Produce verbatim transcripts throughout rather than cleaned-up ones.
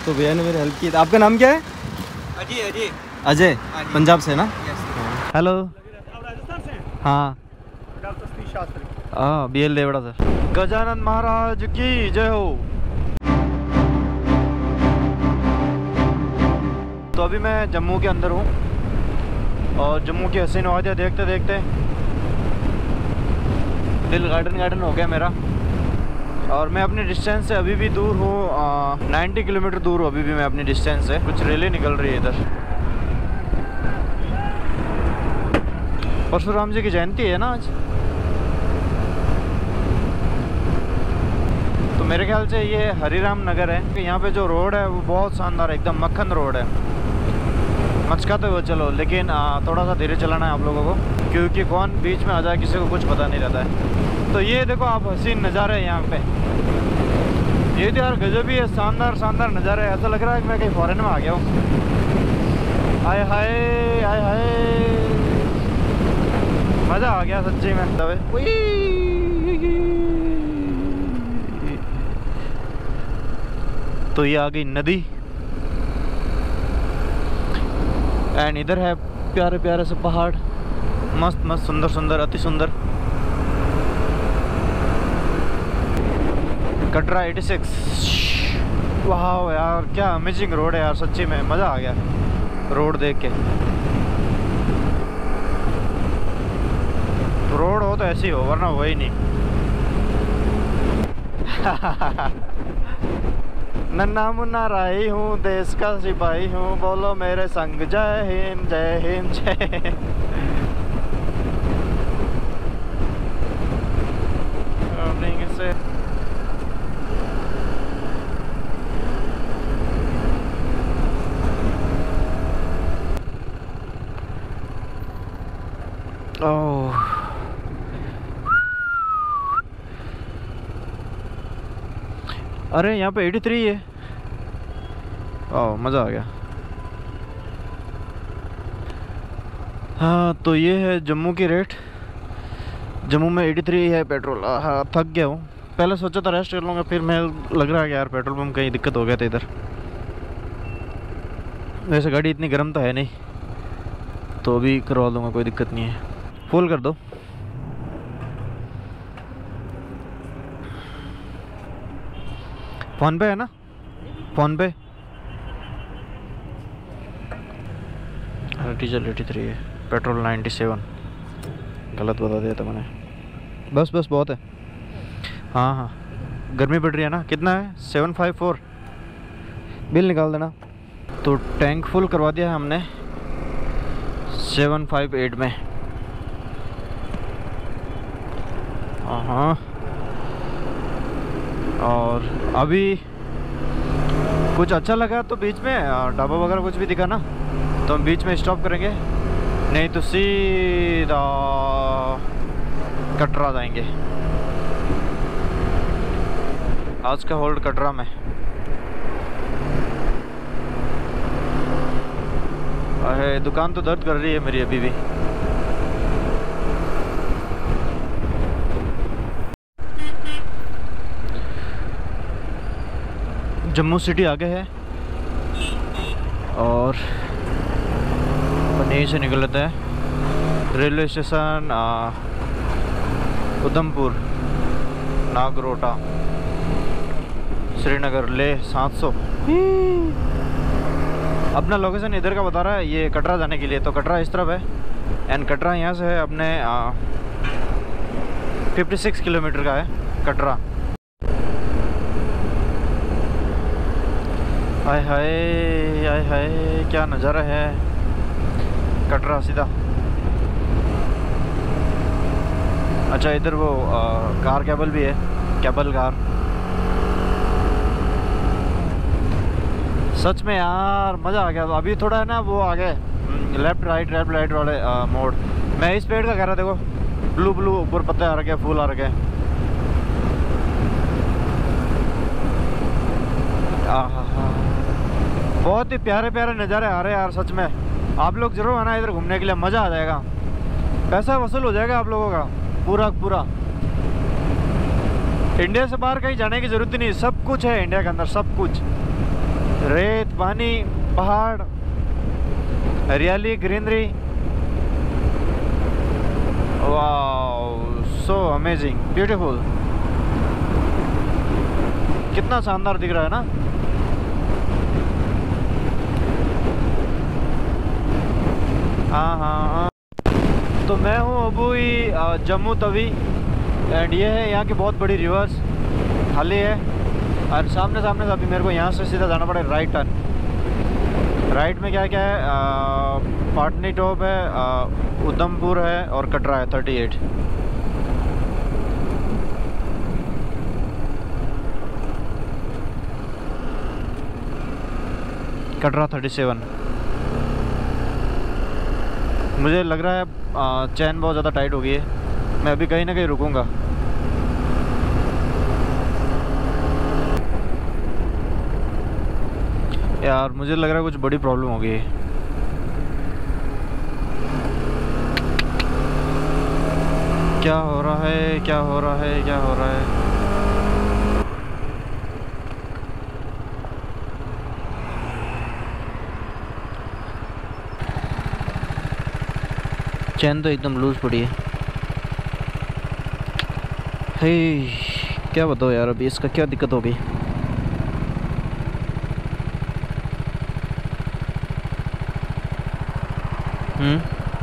तो भैया ने मेरी हेल्प की। आपका नाम क्या है? अजय। अजय अजय, पंजाब से ना? हेलो। हाँ हाँ, B L Deora sir. Gajanan Maharaj की जय हो। तो अभी मैं जम्मू के अंदर हूँ और जम्मू की हसीन वादियाँ देखते देखते दिल गार्डन गार्डन हो गया मेरा। और मैं अपनी डिस्टेंस से अभी भी दूर हूँ, नाइन्टी किलोमीटर दूर हूँ अभी भी मैं अपनी डिस्टेंस से। कुछ रेलें निकल रही है इधर। परशुराम जी की जयंती है ना आज, तो मेरे ख्याल से ये हरिराम नगर है। यहाँ पे जो रोड है वो बहुत शानदार है, एकदम मक्खन रोड है। मचकाते हुए चलो, लेकिन आ, थोड़ा सा धीरे चलाना है आप लोगों को, क्योंकि कौन बीच में आ जाए किसी को कुछ पता नहीं रहता है। तो ये देखो आप, हसीन नज़ारे हैं यहाँ पे। ये तो यार गजब ही है, शानदार शानदार नज़ारे। ऐसा लग रहा है कि मैं कहीं फॉरेन में आ गया हूँ। हाय हाय हाय हाय, मज़ा आ गया सच्ची में। तो ये आ गई नदी, एंड इधर है प्यारे प्यारे से पहाड़, मस्त मस्त सुंदर सुंदर, अति सुंदर। कटरा छियासी। वाह यार, क्या अमेजिंग रोड है यार, सच्ची में मज़ा आ गया रोड देख के। रोड हो तो ऐसी हो, वरना वही नहीं। नन्ना मुन्ना राही हूँ, देश का सिपाही हूँ, बोलो मेरे संग जय हिंद जय हिंद जय हिंद। से ओह, अरे यहाँ पे तिरासी है। ओह, मज़ा आ गया। हाँ, तो ये है जम्मू की रेट। जम्मू में तिरासी है पेट्रोल। हाँ, थक गया हूँ। पहले सोचा था रेस्ट कर लूँगा, फिर मैं लग रहा है कि यार पेट्रोल पंप कहीं दिक्कत हो गया था इधर। वैसे गाड़ी इतनी गर्म तो है नहीं, तो अभी करवा दूँगा, कोई दिक्कत नहीं है। फुल कर दो। फ़ोन पे है ना? फ़ोन पे डीजल तिरासी है, पेट्रोल सत्तानवे। गलत बता दिया था मैंने। बस बस बहुत है। हाँ हाँ, गर्मी पड़ रही है ना। कितना है? Seven five four. बिल निकाल देना। तो टैंक फुल करवा दिया है हमने सेवन फाइव एट में। हाँ, और अभी कुछ अच्छा लगा तो बीच में ढाबा वगैरह कुछ भी दिखा ना, तो हम बीच में स्टॉप करेंगे, नहीं तो सीधा कटरा जाएंगे। आज का होल्ड कटरा में। अरे दुकान तो दर्द कर रही है मेरी अभी भी। जम्मू सिटी आगे है और यहीं से निकल लेते हैं। रेलवे स्टेशन उधमपुर, नागरोटा, श्रीनगर, ले सात सौ। अपना लोकेशन इधर का बता रहा है, ये कटरा जाने के लिए। तो कटरा इस तरफ है, एंड कटरा यहाँ से है अपने छप्पन किलोमीटर का है कटरा। हाय हाय हाय हाय, क्या नज़ारा है। कटरा सीधा। अच्छा, इधर वो आ, कार केबल भी है, केबल कार। सच में यार मज़ा आ गया। अभी थोड़ा है ना वो आगे लेफ्ट राइट लेफ्ट राइट वाले मोड। मैं इस पेड़ का कह रहा, देखो ब्लू ब्लू ऊपर पत्ते आ रखे, फूल आ रखे। बहुत ही प्यारे प्यारे नज़ारे आ रहे हैं यार, सच में। आप लोग जरूर आना इधर घूमने के लिए, मज़ा आ जाएगा। पैसा वसूल हो जाएगा आप लोगों का पूरा पूरा। इंडिया से बाहर कहीं जाने की ज़रूरत ही नहीं, सब कुछ है इंडिया के अंदर, सब कुछ। रेत, पानी, पहाड़, हरियाली, greenery, wow, so amazing, beautiful. कितना शानदार दिख रहा है ना। हाँ हाँ हाँ। तो मैं हूँ अभी जम्मू तवी, एंड ये है यहाँ की बहुत बड़ी रिवर्स, खाली है। और सामने सामने से अभी मेरे को यहाँ से सीधा जाना पड़ेगा राइट टर्न। राइट में क्या क्या है, आ, पाटनी टॉप है, आ, उधमपुर है और कटरा है thirty eight. Katra thirty seven. मुझे लग रहा है चैन बहुत ज़्यादा टाइट हो गई है, मैं अभी कहीं ना कहीं रुकूंगा। यार मुझे लग रहा है कुछ बड़ी प्रॉब्लम हो गई है। क्या हो रहा है, क्या हो रहा है, क्या हो रहा है? चैन तो एकदम लूज पड़ी है। हे क्या बताओ यार, अभी इसका क्या दिक्कत हो गई। हम्म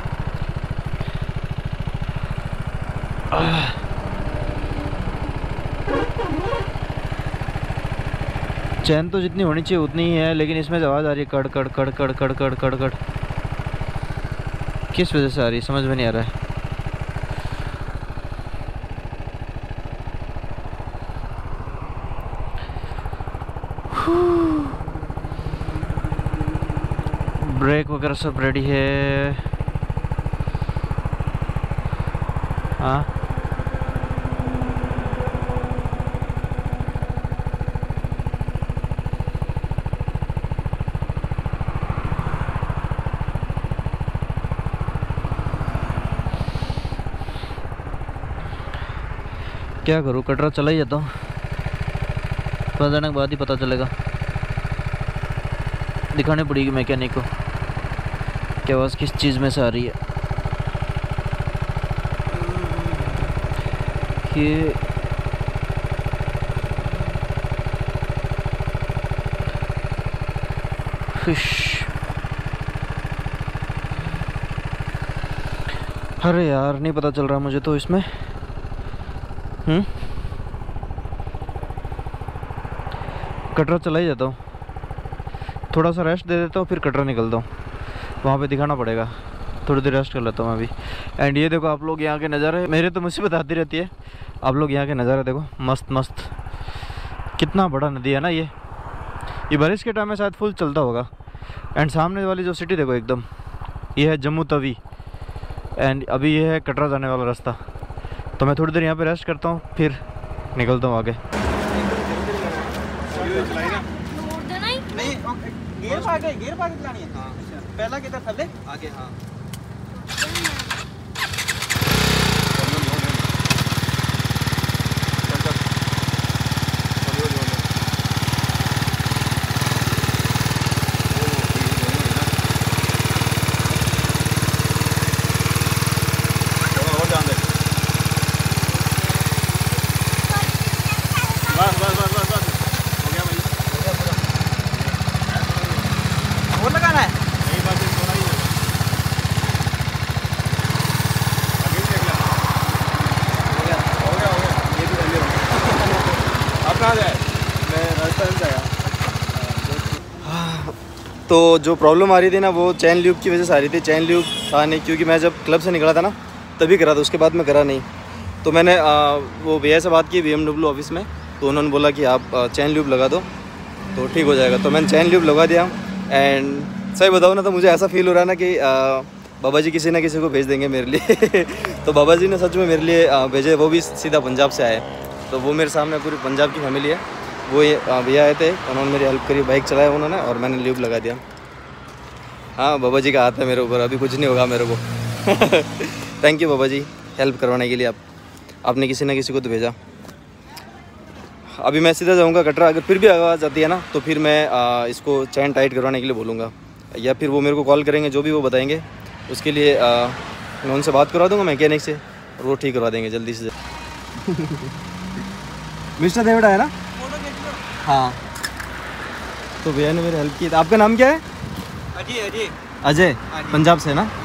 चैन तो जितनी होनी चाहिए उतनी ही है, लेकिन इसमें से आवाज़ आ रही है कड़ कड़ कड़ कड़ कड़ कड़ कड़ कड़। किस वजह से आ रही है समझ में नहीं आ रहा है। ब्रेक वगैरह सब रेडी है। हाँ क्या करूँ, कटरा चला ही जाता हूँ, पता जाने के बाद ही पता चलेगा। दिखाने पड़ेगी मैकेनिक को कि आवाज़ किस चीज़ में से आ रही है। ये फिश, अरे यार नहीं पता चल रहा मुझे तो इसमें। हम्म कटरा चला ही जाता हूँ, थोड़ा सा रेस्ट दे देता हूँ, फिर कटरा निकलता हूँ। वहाँ पे दिखाना पड़ेगा, थोड़ी देर रेस्ट कर लेता हूँ मैं अभी। एंड ये देखो आप लोग यहाँ के नज़ारे, मेरे तो मुसीबत आती रहती है, आप लोग यहाँ के नज़ारे देखो, मस्त मस्त। कितना बड़ा नदी है ना ये ये बारिश के टाइम में शायद फुल चलता होगा। एंड सामने वाली जो सिटी देखो एकदम, ये है जम्मू तवी, एंड अभी ये है कटरा जाने वाला रास्ता। तो मैं थोड़ी देर यहाँ पे रेस्ट करता हूँ, फिर निकलता हूँ आगे। नहीं गियर पा के गियर पा के चलानी है। हाँ पहला किधर थल्ले आगे। हाँ बस बस बस बस बस हो गया भाई, हो गया पूरा। और लगाना है नहीं, बस थोड़ा ही है। आगे भी देख लिया, हो गया हो गया हो गया। ये भी रहने दो। आप कहाँ गए? मैं राजस्थान से आया। तो जो प्रॉब्लम आ रही थी ना वो चैन ल्यूब की वजह से आ रही थी। चैन ल्यूब था नहीं, क्योंकि मैं जब क्लब से निकला था ना तभी करा था, उसके बाद मैं करा नहीं। तो मैंने आ, वो भैया से बात की बी एम डब्ल्यू ऑफिस में, तो उन्होंने बोला कि आप चैन ल्यूब लगा दो तो ठीक हो जाएगा। तो मैंने चैन ल्यूब लगा दिया। एंड सही बताओ ना तो मुझे ऐसा फील हो रहा है ना कि आ, बाबा जी किसी ना किसी को भेज देंगे मेरे लिए। तो बाबा जी ने सच में मेरे लिए आ, भेजे, वो भी सीधा पंजाब से आए। तो वो मेरे सामने पूरी पंजाब की फैमिली है। वो ये भैया आए थे, उन्होंने मेरी हेल्प करी, बाइक चलाया उन्होंने और मैंने ल्यूब लगा दिया। हाँ बाबा जी का हाथ है मेरे ऊपर, अभी कुछ नहीं होगा मेरे को। थैंक यू बाबा जी हेल्प करवाने के लिए, आप आपने किसी ना किसी को तो भेजा। अभी मैं सीधा जाऊंगा कटरा। अगर फिर भी आवाज़ आती है ना तो फिर मैं आ, इसको चैन टाइट करवाने के लिए बोलूँगा, या फिर वो मेरे को कॉल करेंगे, जो भी वो बताएंगे उसके लिए आ, मैं उनसे बात करवा दूँगा मैकेनिक से, और वो ठीक करवा देंगे जल्दी से। मिस्टर देवड़ा है ना? हाँ, तो भैया ने मेरी हेल्प की। आपका नाम क्या है? अजय। अजय अजय, पंजाब से ना?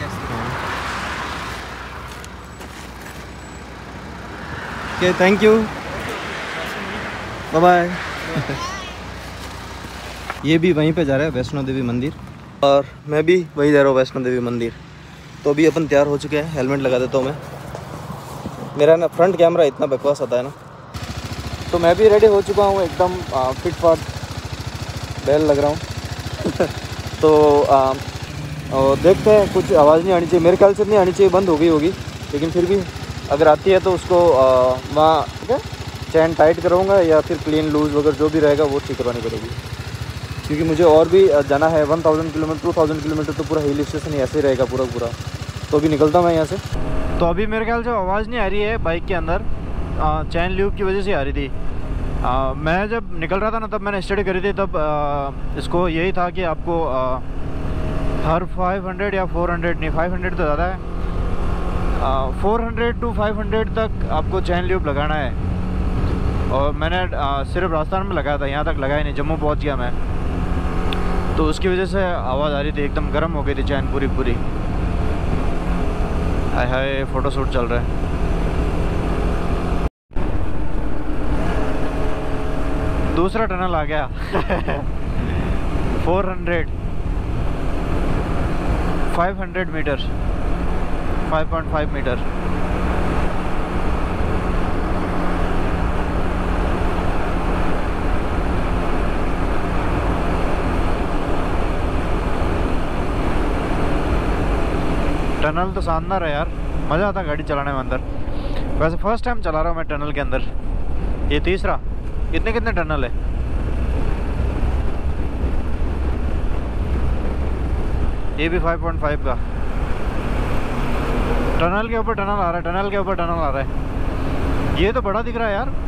Okay, thank you, bye bye. ये भी वहीं पे जा रहा है, वैष्णो देवी मंदिर, और मैं भी वहीं जा रहा हूँ, वैष्णो देवी मंदिर। तो अभी अपन तैयार हो चुके हैं। हेलमेट लगा देता हूँ मैं, मेरा ना फ्रंट कैमरा इतना बकवास आता है ना। तो मैं भी रेडी हो चुका हूँ एकदम फिट फाट, बैल लग रहा हूँ। तो आ, और देखते हैं, कुछ आवाज़ नहीं आनी चाहिए, मेरे ख्याल से नहीं आनी चाहिए, बंद हो गई होगी, लेकिन फिर भी अगर आती है तो उसको वहाँ ठीक है चैन टाइट कराऊंगा, या फिर क्लीन लूज वगैरह जो भी रहेगा वो ठीक करवानी पड़ेगी, क्योंकि मुझे और भी जाना है। One thousand kilometre two thousand kilometre तो पूरा हिल स्टेशन ही ऐसे ही रहेगा पूरा पूरा। तो अभी निकलता हूँ मैं यहाँ से। तो अभी मेरे ख्याल से आवाज़ नहीं आ रही है बाइक के अंदर, चैन ल्यूब की वजह से आ रही थी। आ, मैं जब निकल रहा था ना तब मैंने स्टडी करी थी, तब आ, इसको यही था कि आपको आ, हर फाइव हंड्रेड या फोर हंड्रेड नहीं, फाइव हंड्रेड तो ज़्यादा है, four hundred to five hundred तक आपको चैन ल्यूब लगाना है। और मैंने आ, सिर्फ राजस्थान में लगाया था, यहाँ तक लगाया नहीं, जम्मू पहुँच गया मैं, तो उसकी वजह से आवाज़ आ रही थी, एकदम गर्म हो गई थी चैन पूरी पूरी। हाय हाय, फ़ोटो शूट चल रहा है। दूसरा टनल आ गया। Four hundred five hundred metre, five point five metre. Tunnel तो शानदार है यार, मज़ा आता गाड़ी चलाने में अंदर। वैसे फर्स्ट टाइम चला रहा हूँ मैं टनल के अंदर, ये तीसरा। कितने कितने टनल है? ये भी फाइव पॉइंट फाइव का। टनल के ऊपर टनल आ रहा है, टनल के ऊपर टनल आ रहा है। ये तो बड़ा दिख रहा है यार।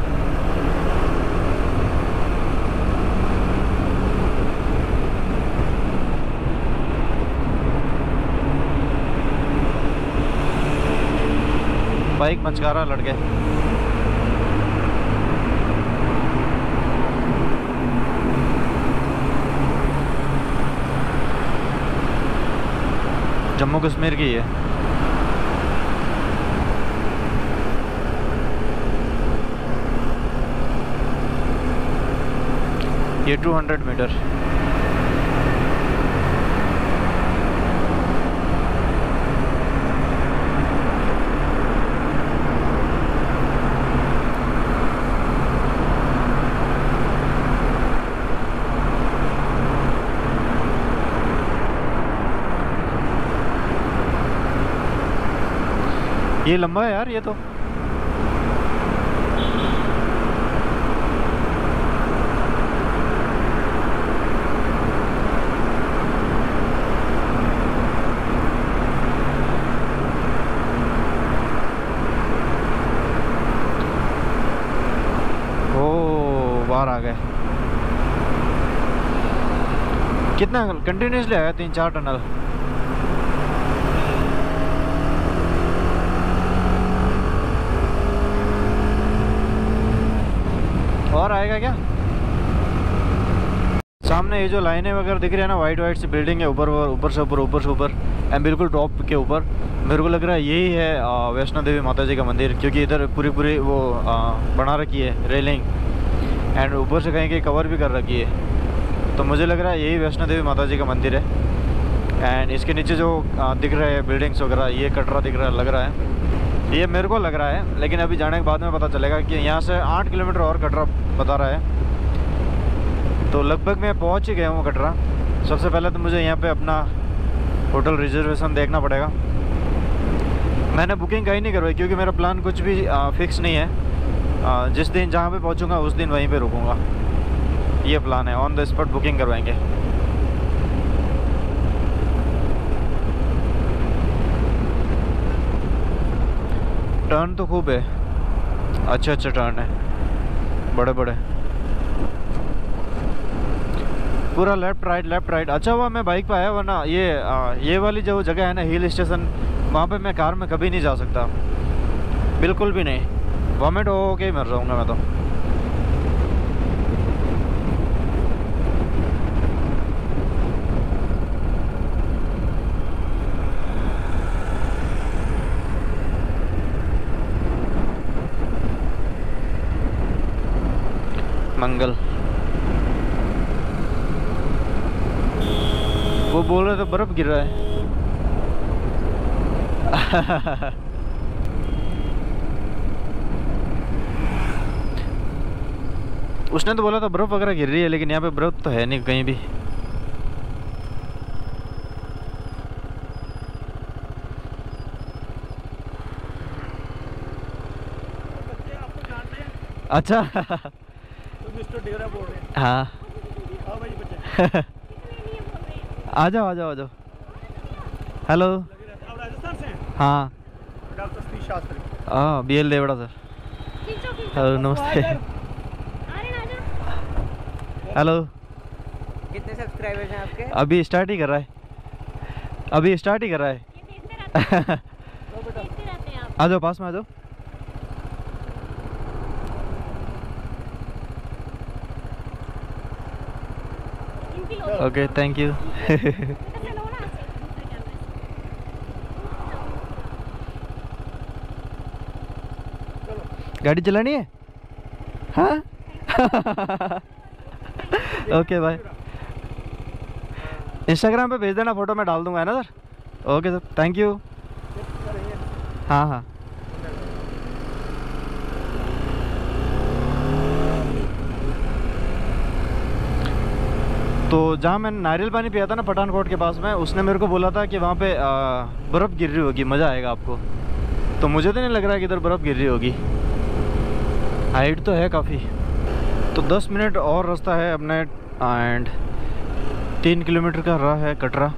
बाइक मचका रहा लड़के। जम्मू कश्मीर की है। ये टू हंड्रेड मीटर। ये लंबा है यार ये तो। ओ बाहर आ गए। कितना कंटिन्यूसली आया? तीन चार टनल। और आएगा क्या? सामने ये जो लाइनें वगैरह दिख रही है ना, वाइट वाइट सी बिल्डिंग है, ऊपर ऊपर से ऊपर ऊपर से ऊपर एंड बिल्कुल टॉप के ऊपर। मेरे को लग रहा है यही है वैष्णो देवी माता जी का मंदिर, क्योंकि इधर पूरी पूरी वो आ, बना रखी है रेलिंग, एंड ऊपर से कहीं कहीं कवर भी कर रखी है। तो मुझे लग रहा है यही वैष्णो देवी माता जी का मंदिर है। एंड इसके नीचे जो आ, दिख रहे हैं बिल्डिंग्स वगैरह, ये कटरा दिख रहा है, लग रहा है ये मेरे को लग रहा है, लेकिन अभी जाने के बाद में पता चलेगा कि यहाँ से आठ किलोमीटर और कटरा बता रहा है। तो लगभग मैं पहुँच ही गया हूँ कटरा। सबसे पहले तो मुझे यहाँ पे अपना होटल रिजर्वेशन देखना पड़ेगा। मैंने बुकिंग कहीं नहीं करवाई, क्योंकि मेरा प्लान कुछ भी आ, फिक्स नहीं है। आ, जिस दिन जहाँ पे पहुँचूँगा उस दिन वहीं पे रुकूँगा, ये प्लान है। ऑन द स्पॉट बुकिंग करवाएंगे। टर्न तो खूब है, अच्छा अच्छा टर्न है। बड़े बड़े, पूरा लेफ्ट राइट लेफ्ट राइट। अच्छा हुआ मैं बाइक पे आया, वरना ये आ, ये वाली जो जगह है ना हिल स्टेशन, वहाँ पे मैं कार में कभी नहीं जा सकता, बिल्कुल भी नहीं। वॉमिट हो के ही मर जाऊँगा मैं तो। मंगल वो बोल रहे थे बर्फ गिर रहा है। उसने तो बोला था बर्फ वगैरह गिर रही है, लेकिन यहाँ पे बर्फ तो है नहीं कहीं भी। अच्छा तो मिस्टर डेरा बोल रहे हैं। हाँ आओ भाई बच्चे। आ जाओ आ जाओ आ जाओ। हेलो, आप राजस्थान से हैं? हाँ डॉक्टर सतीश शास्त्री। हाँ B L Deora sir. Hello नमस्ते। हेलो, कितने सब्सक्राइबर्स हैं आपके? अभी स्टार्ट ही कर रहा है, अभी स्टार्ट ही कर रहा है। आ जाओ पास में आ जाओ। Okay thank you. गाड़ी चलानी है? हाँ ओके बाय। इंस्टाग्राम पे भेज देना फोटो, मैं डाल दूंगा, है ना sir? Okay sir thank you. हाँ हाँ तो जहाँ मैंने नारियल पानी पिया था ना पठानकोट के पास में, उसने मेरे को बोला था कि वहाँ पे बर्फ़ गिर रही होगी, मज़ा आएगा आपको। तो मुझे तो नहीं लग रहा है कि इधर बर्फ़ गिर रही होगी, हाइट तो है काफ़ी। तो दस मिनट और रास्ता है अपने, एंड तीन किलोमीटर का रहा है कटरा।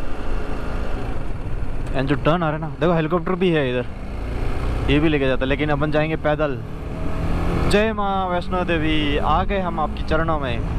एंड जो टर्न आ रहा है ना, देखो हेलीकॉप्टर भी है इधर, ये भी लेके जाता है, लेकिन अपन जाएंगे पैदल। जय माँ वैष्णो देवी, आ गए हम आपके चरणों में।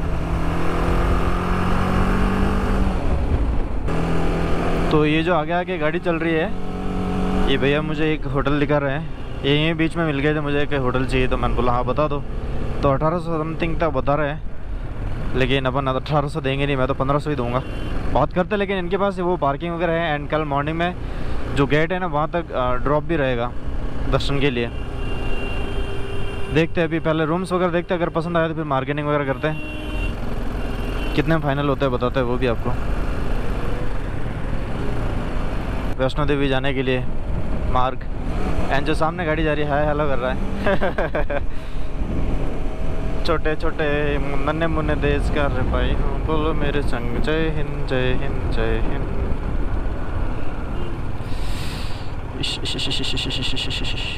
तो ये जो आगे आगे गाड़ी चल रही है, ये भैया मुझे एक होटल दिखा रहे हैं, ये यहीं बीच में मिल गए थे मुझे कि होटल चाहिए, तो मैंने बोला हाँ बता दो। तो अठारह सौ समथिंग तक बता रहे हैं, लेकिन अपन अठारह सौ देंगे नहीं, मैं तो पंद्रह सौ ही दूंगा। बात करते, लेकिन इनके पास वो पार्किंग वगैरह है, एंड कल मॉर्निंग में जो गेट है ना वहाँ तक ड्रॉप भी रहेगा दर्शन के लिए। देखते हैं अभी, पहले रूम्स वगैरह देखते हैं, अगर पसंद आया तो फिर मार्केटिंग वगैरह करते हैं। कितने फाइनल होते हैं बताते हैं वो भी आपको। वैष्णो देवी जाने के लिए मार्ग, एंड जो सामने गाड़ी जा रही है हाय हेलो कर रहा है। छोटे छोटे नन्हे मुन्ने देश का रे भाई, बोलो मेरे संग जय हिंद जय हिंद जय हिंद। इश, इश, इश, इश, इश, इश, इश, इश, इश, इश।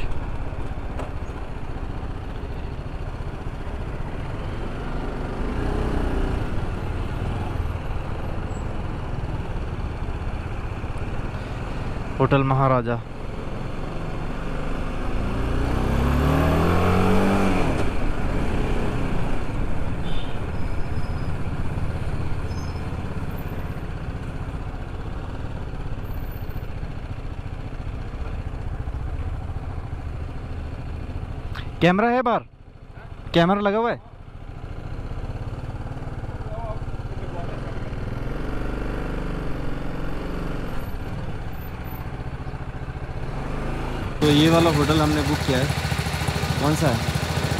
होटल महाराजा। कैमरा है बाहर, कैमरा लगा हुआ है। तो ये वाला होटल हमने बुक किया है, कौन सा है?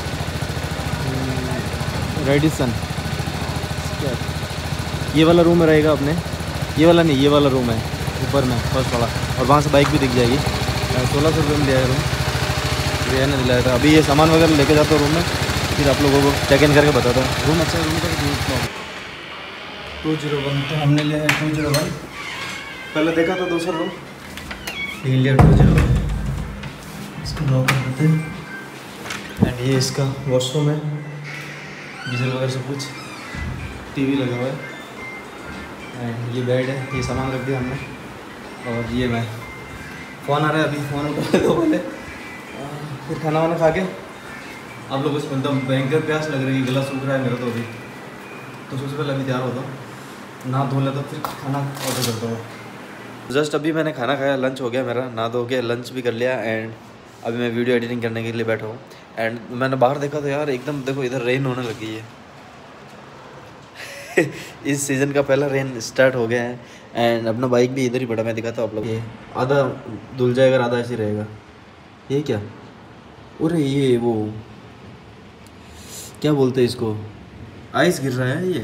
रेडिसन। ये वाला रूम में रहेगा अपने, ये वाला नहीं, ये वाला रूम है ऊपर में फर्स्ट वाला, और वहाँ से बाइक भी दिख जाएगी। सोलह सौ रुपये में दिया है रूम, भैया ने दिलाया था। अभी ये सामान वगैरह लेके जाता हूँ रूम में, फिर आप लोगों को चेक इन करके बताता हूँ। रूम अच्छा है, रूम का टू जीरो वन तो हमने लिया है, टू जीरो वन पहले देखा था दूसरा रूम, लेकिन लिया टू जीरो वन। इसको लॉक कर देते हैं। एंड ये इसका वॉशरूम है, गीजर वगैरह सब कुछ, टीवी लगा हुआ है, एंड ये बेड है, ये सामान रख दिया हमने। और ये मैं फ़ोन आ रहा है, अभी फ़ोन उठा दो पहले, फिर खाना वाना खा के आप लोगों से एकदम भयंकर प्यास लग रही है, गला सूख रहा है मेरा तो अभी। तो सबसे पहले अभी तैयार होता हूँ, नहा धो लेता, फिर खाना ऑर्डर करता हूँ। जस्ट अभी मैंने खाना खाया, लंच हो गया मेरा, नहा धो के लंच भी कर लिया एंड अभी मैं वीडियो एडिटिंग करने के लिए बैठा हूँ। एंड मैंने बाहर देखा तो यार एकदम देखो इधर रेन होने लगी है। इस सीज़न का पहला रेन स्टार्ट हो गया है एंड अपना बाइक भी इधर ही पड़ा, मैं दिखाता हूँ आप लोग। ये आधा धुल जाएगा, आधा ऐसे रहेगा। ये क्या, अरे ये वो क्या बोलते हैं इसको, आइस गिर रहा है, ये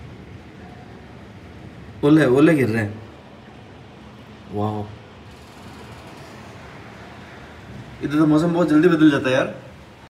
ओले ओले गिर रहे हैं। वाह, इधर तो मौसम बहुत जल्दी बदल जाता है यार।